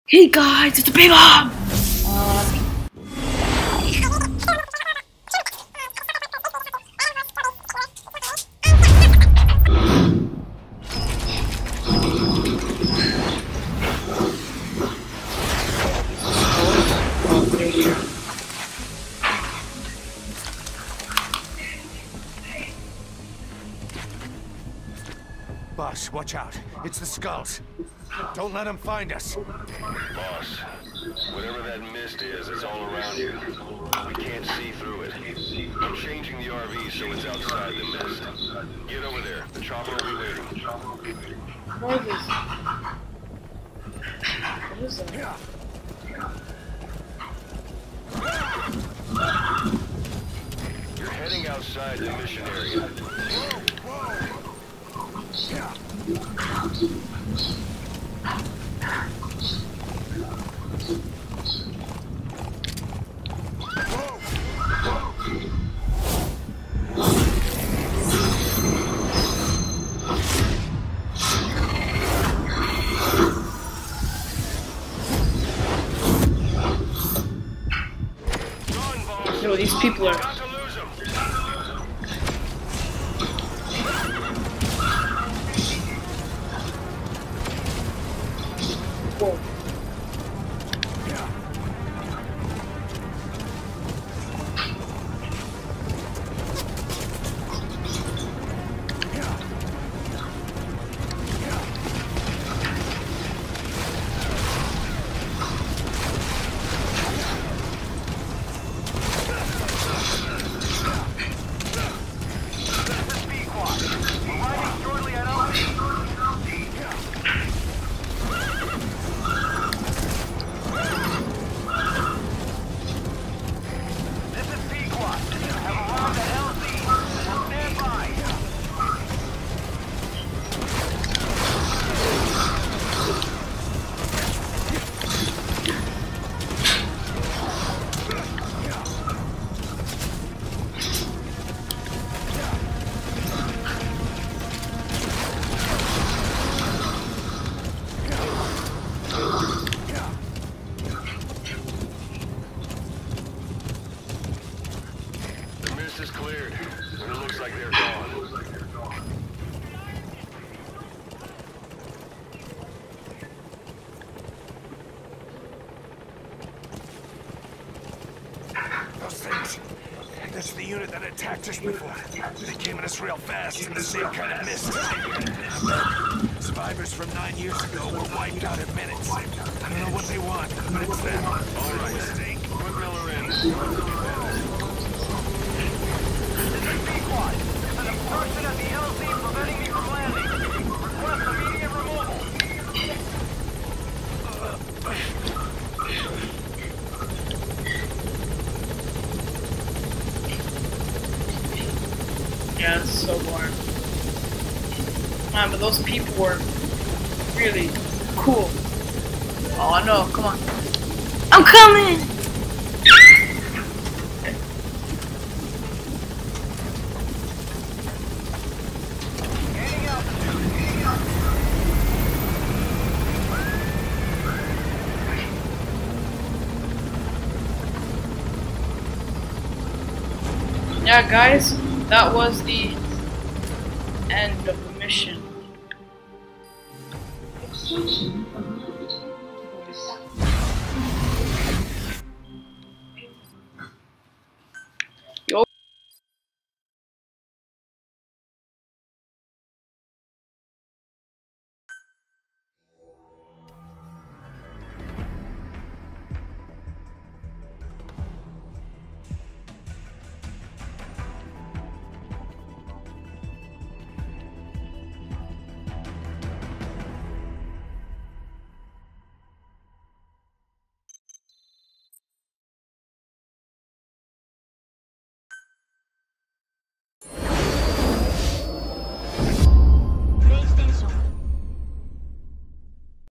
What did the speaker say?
Hey guys, it's a big bomb! Boss, watch out. It's the skulls. Don't let them find us. Boss, whatever that mist is, it's all around you. We can't see through it. I'm changing the RV so it's outside the mist. Get over there. The chopper will be waiting. What is that? You're heading outside the mission area. Yo, these people are... Whoa. Is cleared, and it looks like they're gone. Those things. That's the unit that attacked us before. They came at us real fast in the same kind of mist. Survivors from 9 years ago were wiped out in minutes. I don't know what they want, but it's them. All right, put Miller in. An obstruction at the LZ preventing me from landing. Request immediate removal. Yeah, it's so boring. Man, but those people were really cool. Oh no, come on. I'm coming! Yeah, guys, that was the end of the